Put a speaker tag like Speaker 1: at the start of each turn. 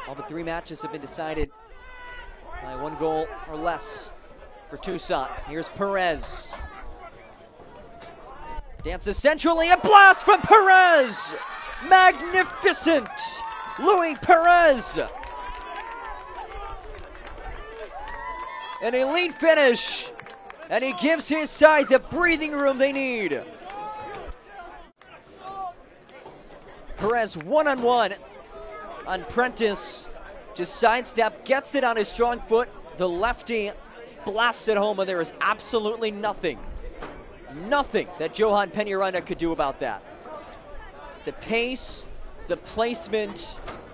Speaker 1: All but 3 matches have been decided by 1 goal or less for Tucson. Here's Perez. Dances centrally, a blast from Perez! Magnificent! Louis Perez! An elite finish, and he gives his side the breathing room they need. Perez one-on-one on Prentice, just sidestep, gets it on his strong foot. The lefty blasts it home, and there is absolutely nothing that Johan Peñaranda could do about that. The pace, the placement,